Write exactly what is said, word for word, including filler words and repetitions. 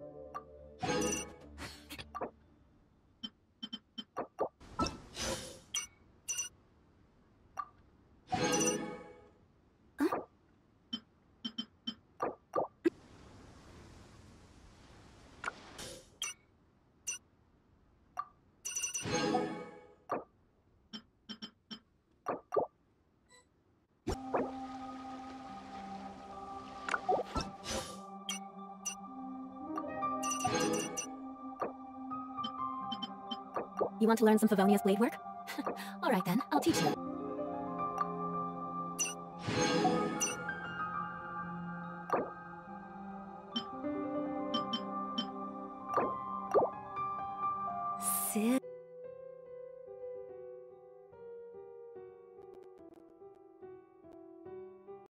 You want to learn some Favonius blade work? Alright then, I'll teach you. Sid.